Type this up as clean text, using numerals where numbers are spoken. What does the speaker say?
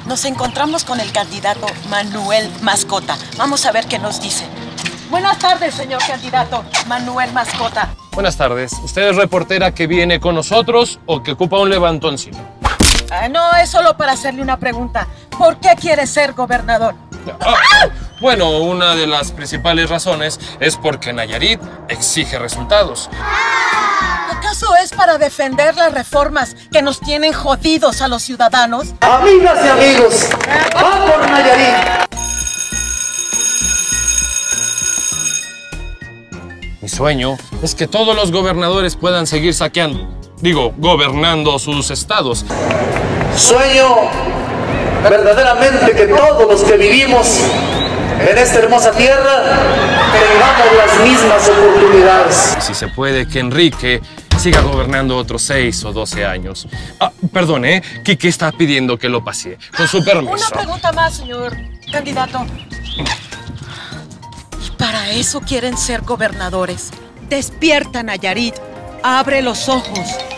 Nos encontramos con el candidato Manuel Mascota. Vamos a ver qué nos dice. Buenas tardes, señor candidato Manuel Mascota. Buenas tardes. ¿Usted es reportera que viene con nosotros o que ocupa un levantoncito? No, es solo para hacerle una pregunta. ¿Por qué quiere ser gobernador? Bueno, una de las principales razones es porque Nayarit exige resultados. ¿Acaso es para defender las reformas que nos tienen jodidos a los ciudadanos? Amigas y amigos, ¡va por Nayarit! Mi sueño es que todos los gobernadores puedan seguir gobernando sus estados. Sueño verdaderamente que todos los que vivimos en esta hermosa tierra tengamos las mismas oportunidades. Si se puede, que Enrique siga gobernando otros 6 o 12 años. Perdón, Quique está pidiendo que lo pase. Con su permiso. Una pregunta más, señor candidato. ¿Y para eso quieren ser gobernadores? Despierta, Nayarit. Abre los ojos.